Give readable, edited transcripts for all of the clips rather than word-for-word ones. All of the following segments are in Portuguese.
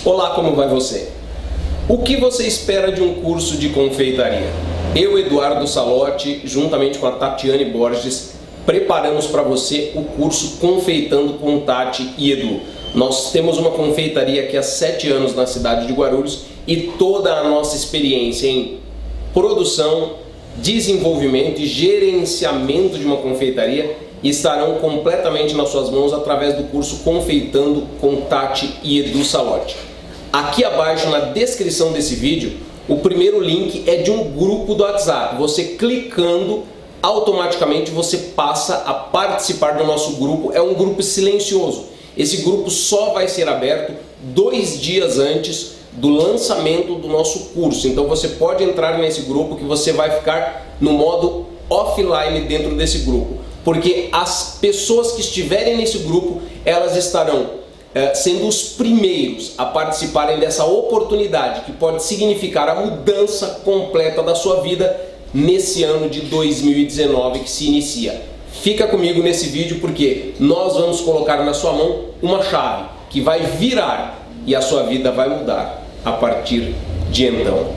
Olá, como vai você? O que você espera de um curso de confeitaria? Eu, Eduardo Salotti, juntamente com a Tatiane Borges, preparamos para você o curso Confeitando com Tati e Edu. Nós temos uma confeitaria aqui há 7 anos na cidade de Guarulhos e toda a nossa experiência em produção, desenvolvimento e gerenciamento de uma confeitaria estarão completamente nas suas mãos através do curso Confeitando com Tati e Edu Salotti. Aqui abaixo na descrição desse vídeo, o primeiro link é de um grupo do WhatsApp. Você clicando, automaticamente você passa a participar do nosso grupo. É um grupo silencioso. Esse grupo só vai ser aberto 2 dias antes do lançamento do nosso curso. Então você pode entrar nesse grupo que você vai ficar no modo offline dentro desse grupo. Porque as pessoas que estiverem nesse grupo, elas estarão sendo os primeiros a participarem dessa oportunidade que pode significar a mudança completa da sua vida nesse ano de 2019 que se inicia. Fica comigo nesse vídeo porque nós vamos colocar na sua mão uma chave que vai virar e a sua vida vai mudar a partir de então.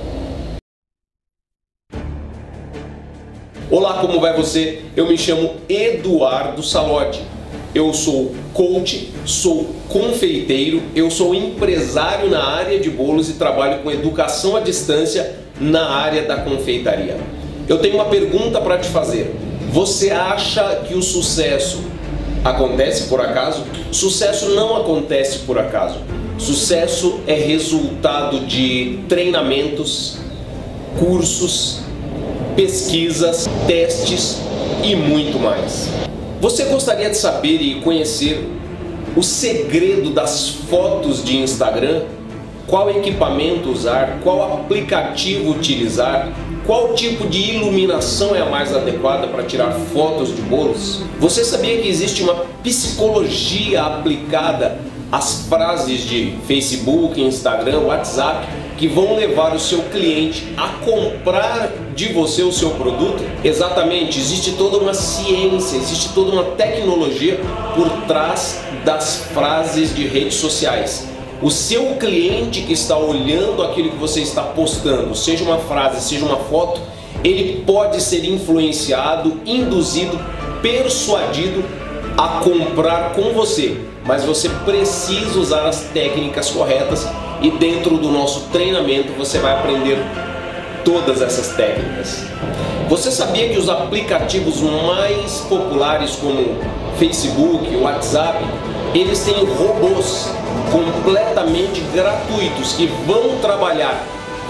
Olá, como vai você? Eu me chamo Eduardo Salotti. Eu sou coach, sou confeiteiro, eu sou empresário na área de bolos e trabalho com educação à distância na área da confeitaria. Eu tenho uma pergunta para te fazer. Você acha que o sucesso acontece por acaso? Sucesso não acontece por acaso. Sucesso é resultado de treinamentos, cursos, pesquisas, testes e muito mais. Você gostaria de saber e conhecer o segredo das fotos de Instagram? Qual equipamento usar? Qual aplicativo utilizar? Qual tipo de iluminação é a mais adequada para tirar fotos de bolos? Você sabia que existe uma psicologia aplicada às frases de Facebook, Instagram, WhatsApp que vão levar o seu cliente a comprar de você o seu produto? Exatamente, existe toda uma ciência, existe toda uma tecnologia por trás das frases de redes sociais. O seu cliente que está olhando aquilo que você está postando, seja uma frase, seja uma foto, ele pode ser influenciado, induzido, persuadido a comprar com você. Mas você precisa usar as técnicas corretas e dentro do nosso treinamento você vai aprender todas essas técnicas. Você sabia que os aplicativos mais populares como Facebook, WhatsApp, eles têm robôs completamente gratuitos que vão trabalhar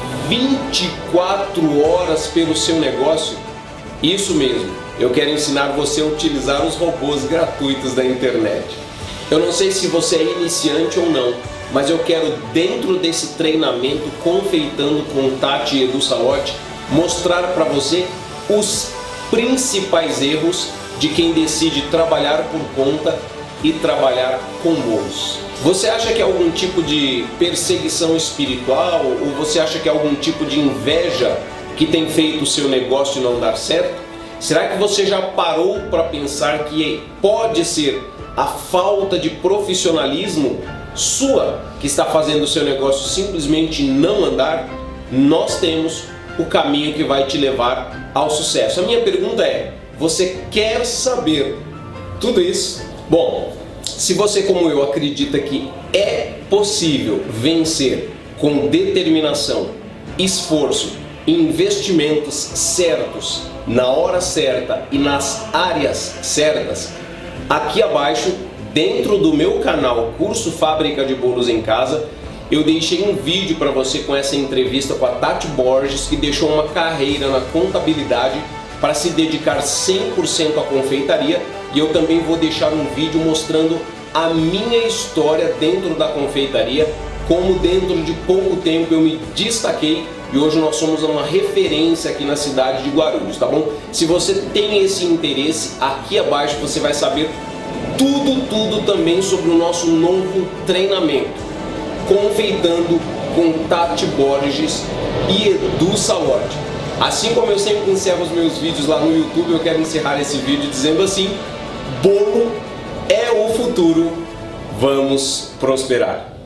24 horas pelo seu negócio? Isso mesmo, eu quero ensinar você a utilizar os robôs gratuitos da internet. Eu não sei se você é iniciante ou não, mas eu quero, dentro desse treinamento Confeitando com Tati e Edu Salotti, mostrar para você os principais erros de quem decide trabalhar por conta e trabalhar com bolos. Você acha que é algum tipo de perseguição espiritual ou você acha que é algum tipo de inveja que tem feito o seu negócio não dar certo? Será que você já parou para pensar que pode ser a falta de profissionalismo sua que está fazendo o seu negócio simplesmente não andar? Nós temos o caminho que vai te levar ao sucesso. A minha pergunta é: você quer saber tudo isso? Bom, se você, como eu, acredita que é possível vencer com determinação, esforço, investimentos certos, na hora certa e nas áreas certas, aqui abaixo, dentro do meu canal Curso Fábrica de Bolos em Casa, eu deixei um vídeo para você com essa entrevista com a Tati Borges, que deixou uma carreira na contabilidade para se dedicar 100% à confeitaria, e eu também vou deixar um vídeo mostrando a minha história dentro da confeitaria, como dentro de pouco tempo eu me destaquei e hoje nós somos uma referência aqui na cidade de Guarulhos, tá bom? Se você tem esse interesse, aqui abaixo você vai saber tudo também sobre o nosso novo treinamento Confeitando com Tati Borges e Edu Salotti. Assim como eu sempre encerro os meus vídeos lá no YouTube, eu quero encerrar esse vídeo dizendo assim: bolo é o futuro, vamos prosperar.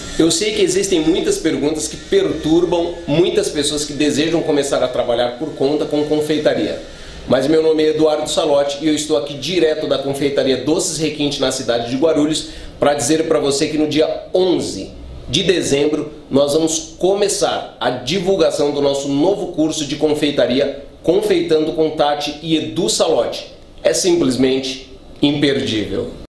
Eu sei que existem muitas perguntas que perturbam muitas pessoas que desejam começar a trabalhar por conta com confeitaria. Mas meu nome é Eduardo Salotti e eu estou aqui direto da confeitaria Doces Requinte na cidade de Guarulhos para dizer para você que no dia 11 de dezembro nós vamos começar a divulgação do nosso novo curso de confeitaria Confeitando com Tati e Edu Salotti. É simplesmente imperdível.